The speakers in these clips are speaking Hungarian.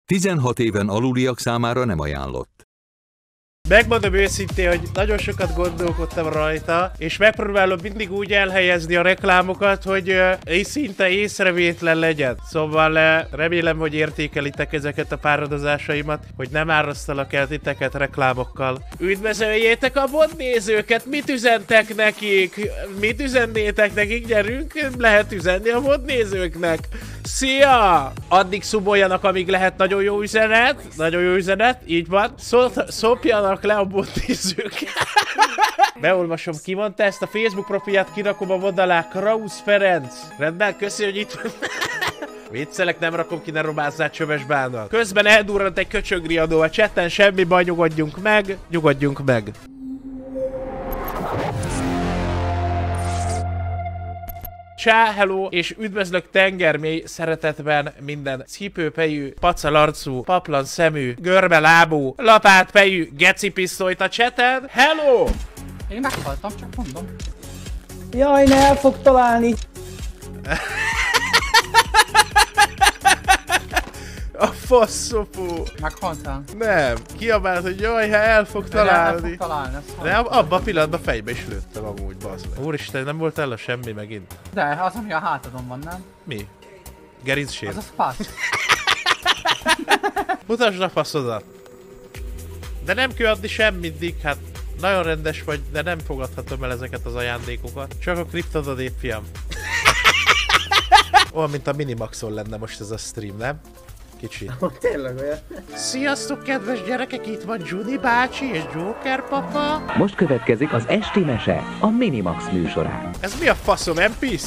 16 éven aluliak számára nem ajánlott. Megmondom őszintén, hogy nagyon sokat gondolkodtam rajta, és megpróbálom mindig úgy elhelyezni a reklámokat, hogy szinte észrevétlen legyen. Szóval remélem, hogy értékelitek ezeket a páradozásaimat, hogy nem árasztalak el titeket reklámokkal. Üdvözöljétek a modnézőket, mit üzentek nekik? Mit üzennétek nekik? Gyerünk, lehet üzenni a modnézőknek. Szia! Addig szumoljanak, amíg lehet, nagyon jó üzenet, így van. Szopjanak le a botnézők. Beolvasom, ki mondta ezt a Facebook profilját, kirakom a mod alá. Krausz Ferenc. Rendben, köszi, hogy itt van. Viccelek, nem rakom ki, ne robázzál csöves bánat. Közben eldurrant egy köcsögriadó a chatten, semmi baj, nyugodjunk meg. Csá, hello, és üdvözlök tengermély szeretetben minden cipőpejű, pacalarcú, paplan szemű, görbelábú, lapátpejű, gecipisztolyt a chaten. Hello! Én meghaltam, csak mondom. Jaj, ne el fog találni! A faszopó! Meghaltál? Nem, kiabált, hogy jaj, ha el fog találni. El fog találni, de abban a pillanatban fejbe is lőttem amúgy, bazd meg. Úristen, nem volt el semmi megint. De, az ami a hátadon van, nem? Mi? Gerincssér. Az a fasz. Mutasd a faszodat. De nem kell adni semmit, hát nagyon rendes vagy, de nem fogadhatom el ezeket az ajándékokat. Csak a kriptododét, fiam. Olyan, mint a Minimaxon lenne most ez a stream, nem? Kicsit. Tényleg olyan. Sziasztok, kedves gyerekek! Itt van Juni bácsi és Joker papa. Most következik az esti mese a Minimax műsorán. Ez mi a faszom, NPC?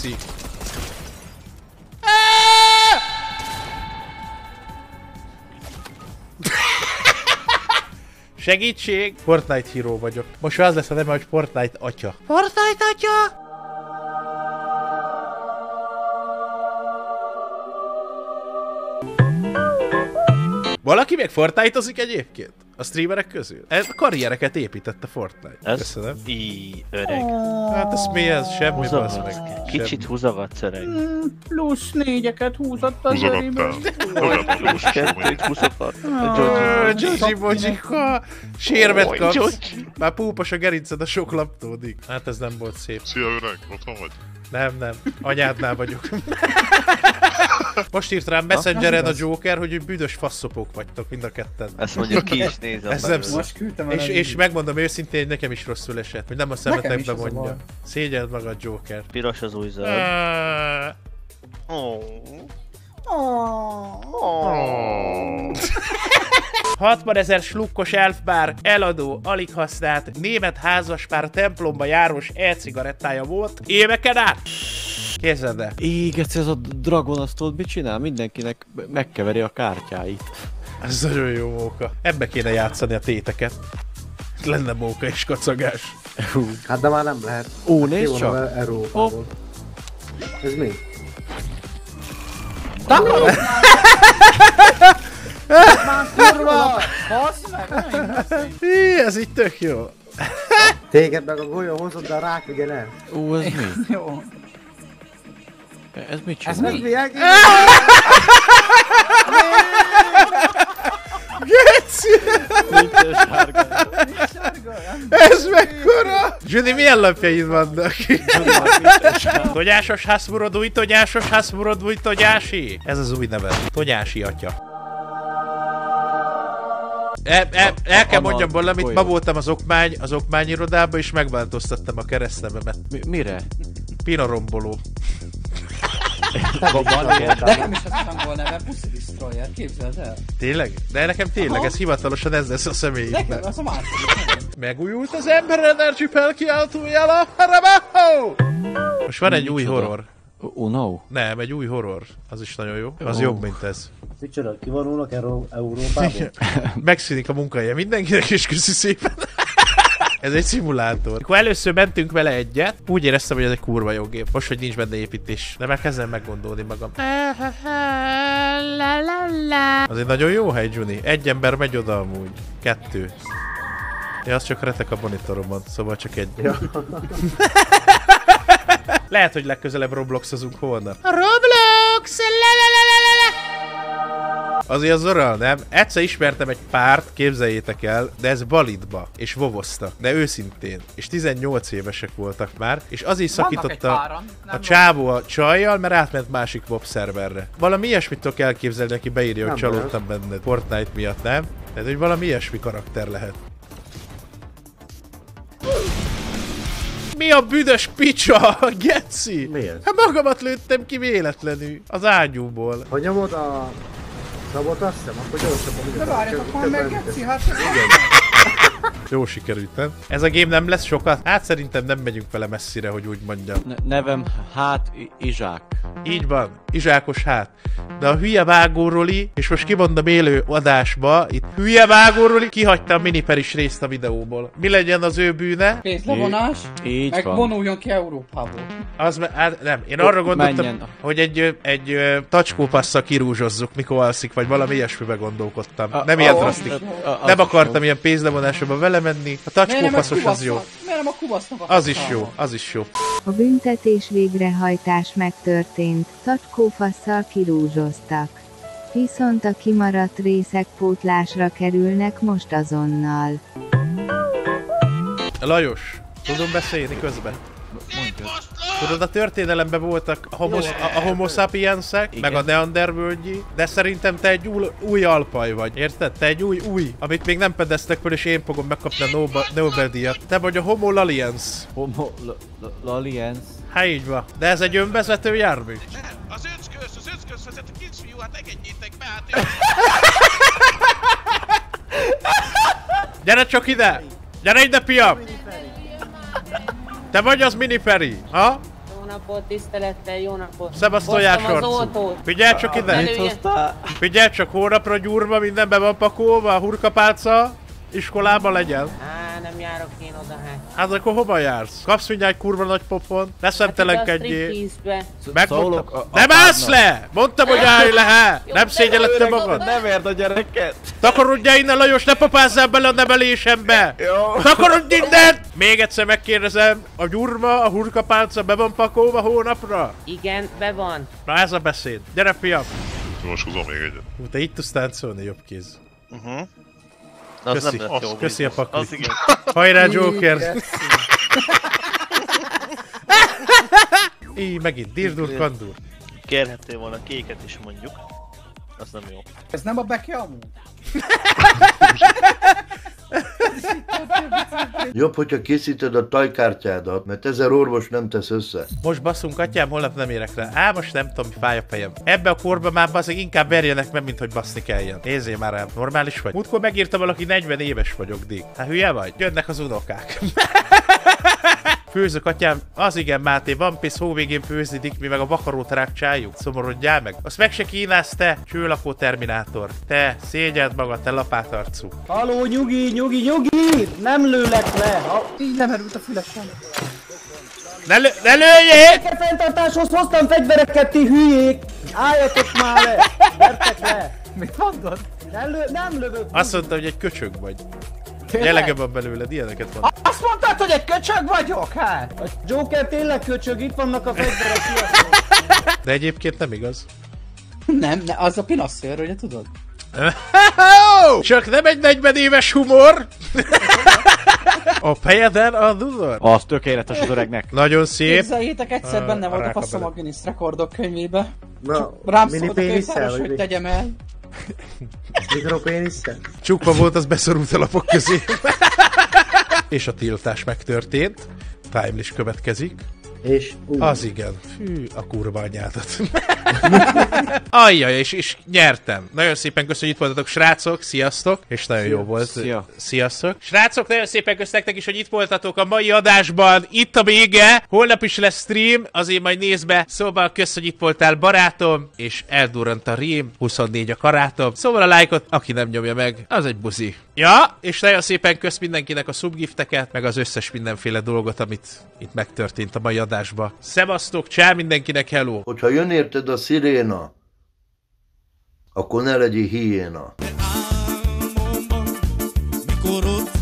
Segítség! Fortnite hero vagyok. Most az lesz a neve, hogy Fortnite atya. Fortnite atya! Valaki még Fortnite-ozik egyébként? A streamerek közül? Karriereket épített a Fortnite. Ez? Köszönöm. Öreg. Hát ez mi ez? Semmi bazd meg. Kicsit húzogatsz, öreg. Plusz 4-eket húzott az örében. Kettőt húzogat. Gyogi Bogyika! Sérvet kapsz. Már púpos a gerinced, a sok laptódik. Hát ez nem volt szép. Szia öreg, otthon vagy? Nem. Anyádnál vagyok. Most írt rám Messengeren a Joker, hogy büdös faszopók vagytok mind a ketten. Ezt mondjuk ki is nézem. Ez nem és megmondom őszintén, hogy nekem is rosszul esett, hogy nem a szemetekbe mondja. Szégyeld magad, Joker. Piros az új zöld. 60 000 slukkos elfbár, eladó, alig használt, német házaspár templomba járós e-cigarettája volt éveken át. Képzeld el. Égetsz, ez a Dragon azt tudod mit csinál? Mindenkinek megkeveri a kártyáit. Ez nagyon jó móka. Ebbe kéne játszani a téteket. Lenne móka és kacagás. Hát de már nem lehet. Ó, nézd csak! Európából. Ez mi? Már kurva! Basz meg! Ez így tök jó. Téged meg a golyó hozott, de a rák ugye nem. Ó, ez mi? Jó. Ez mit Ez csinál? mi? Geci! Ez mekkora? Juni, milyen lapjaid vannak? Togyásos haszmurodúj, togyásos haszmurodúj, togyási? Ez az új neve. Togyási atya. El kell mondjam valamit, ma voltam az okmányirodában és megváltoztattam a keresztnevemet. Mire? Pinoromboló. Nekem is az angol neve Pussy Destroyer, képzeld el. Tényleg? De nekem tényleg, ez hivatalosan ez lesz a személyében. Nekem az a második. Megújult az Ember Energy felkiáltójel a Harabaho! Most van egy új horror. Oh no. Nem, egy új horror. Az is nagyon jó. Az jobb, mint ez. Micsoda, kivonulnak Európából? Megszűnik a munkahelye mindenkinek, és köszi szépen. Ez egy szimulátor. Akkor először mentünk vele egyet, úgy éreztem, hogy ez egy kurva jó gép. Most, hogy nincs benne építés. De már kezdem meggondolni magam. Az egy nagyon jó hely, Juni. Egy ember megy oda amúgy. 2. Ja, az csak retek a monitoromon, szóval csak egy. Ja. Lehet, hogy legközelebb Robloxozunk holnap. Roblox! azért az oral, nem? Egyszer ismertem egy párt, képzeljétek el, de ez Balidba, és vovoztak, de őszintén. És 18 évesek voltak már, és azért szakította a csávó a csajjal, mert átment másik WoW szerverre. Valami ilyesmit tudok elképzelni, aki beírja, hogy csalódtam benned Fortnite miatt, nem? Tehát, hogy valami ilyesmi karakter lehet. Mi a büdös picsa, geci? Miért? Hát magamat lőttem ki véletlenül, az ágyúból. Hogy nyomod a szabot, azt hiszem, akkor gyorsabban. De várjatok már meg, Geci, hát... Jó sikerült, nem? Ez a game nem lesz sokat? Hát szerintem nem megyünk vele messzire, hogy úgy mondjam. Nevem Izsák. Így van, izsákos hát. De a hülye vágóroli, és most kimondom élő adásba, itt hülye vágóroli kihagyta a miniperis részt a videóból. Mi legyen az ő bűne? Pénzlevonás, Így meg van. vonuljon ki Európából. Hát nem, én arra gondoltam, menjen. hogy egy tacskópasszal kirúzsozzuk, mikor alszik, vagy valami ilyesmibe gondolkodtam. Nem ilyen drasztik. Nem akartam ilyen pénzlevonásba vele menni. A tacskópasszos az jó. Miért nem a kubasznak Az is jó, az is jó. A büntetés végrehajtás megtörtént, tacskófasszal kirúzsoztak. Viszont a kimaradt részek pótlásra kerülnek most azonnal. Lajos, tudom beszélni közben? Tudod, a történelemben voltak a homo sapiensek, meg a neandervölgyi, de szerintem te egy új alpaj vagy, érted? Te egy új, amit még nem pedeztek fel, és én fogom megkapni a Nobel-díjat. Te vagy a homo laliens. Homo laliens. Hát így van. De ez egy önvezető jármű. Nem, az öckös vezet a kisfiú, hát engedjétek be, hát Gyere csak ide! Gyere ide, fiam! Te vagy az Miniperi, ha? Jó napot, tisztelettel, jó napot. Szevasz tojásarcú. Figyelj csak ide! Figyelj csak, hónapra gyúrva, minden be van pakolva, a hurkapálca, iskolába legyen. Á, nem járok én oda, hát. Hát akkor hova jársz? Kapsz mindjárt egy kurva nagy pofon, ne szemtelenkedjél. Megmondtam. Nem állsz le! Mondtam, hogy állj le, hát! Nem szégyelled te magad? Ne verd a gyereket! Takarodjál innen, Lajos, ne papázzál bele a nevelésembe! Takarodj innen! Még egyszer megkérdezem, a gyurma, a hurkapálca be van pakolva hónapra? Igen, be van. Na ez a beszéd. Gyere, fiam! most húzom még egyet. Te itt tudsz táncolni, jobb kéz. Az Köszi, nem lett jó. köszi a paklit. Az igen. Hajrá, Joker! Így megint, dirdur, kandur. Kérhettél volna kéket is mondjuk. Az nem jó. Ez nem a Beki amúgy? Jobb, hogyha készíted a tajkártyádat, mert 1000 orvos nem tesz össze. Most basszunk, atyám, holnap nem érek rá. Á, most nem tudom, mi fáj a fejem. Ebbe a korban már basszeg inkább verjenek meg, mint hogy baszni kelljen. Nézzél már rám, normális vagy? Múltkor megírta valaki, 40 éves vagyok, Dick. Hát hülye vagy? Jönnek az unokák. Főzök, atyám, az igen, Máté, One Piece hóvégén főzni, Dick, mi meg a vakarót rákcsáljuk. Szomorodjál meg. Azt meg se kínálsz te, csőlakó terminátor. Te, szégyeld magad, te lapátarcú. Haló, nyugi! Nem lőlek le! Így lemerült a fülesem. Ne lőjél! Fenntartáshoz hoztam fegyvereket, ti hülyék! Álljatok már le! Gyertek le! Mit mondod? Nem lövök! Azt mondta, hogy egy köcsög vagy. Jelege van belőled, ilyeneket van. Azt mondtad, hogy egy köcsög vagyok, hát? A Joker tényleg köcsög, itt vannak a fegyverek, sziasztok! De egyébként nem igaz. Nem, az a pinasszőr, ugye tudod? Csak nem egy 40 éves humor! A fejeden a dudor? Az tökéletes az öregnek. Nagyon szép. Képzeljétek, egyszer benne volt a faszom a Guinness rekordok könyvébe. Na, Rám szólt a minipénisszel, könyvtáros, vagy hogy mi? tegyem el. Mikropénisszel? Csukva volt, az beszorult a lapok közé. És a tiltás megtörtént. Timeless következik. És Az igen. Fű, a kurva anyádat. Ajjaj, és nyertem. Nagyon szépen köszönjük, hogy itt voltatok, srácok. Sziasztok. És nagyon jó volt. Szia. Sziasztok. Srácok, nagyon szépen köszönjük nektek is, hogy itt voltatok a mai adásban. Itt a vége. Holnap is lesz stream, azért majd nézd be. Szóval kösz, hogy itt voltál, barátom. És eldurrant a rím. 24 a karátom. Szóval a lájkot, aki nem nyomja meg, az egy buzi. Ja, és nagyon szépen kösz mindenkinek a subgifteket, meg az összes mindenféle dolgot, amit itt megtörtént a mai adásba. Szevasztok, csá mindenkinek, hello! Hogyha jön érted a sziréna, akkor ne legyél hiéna. Mikor ott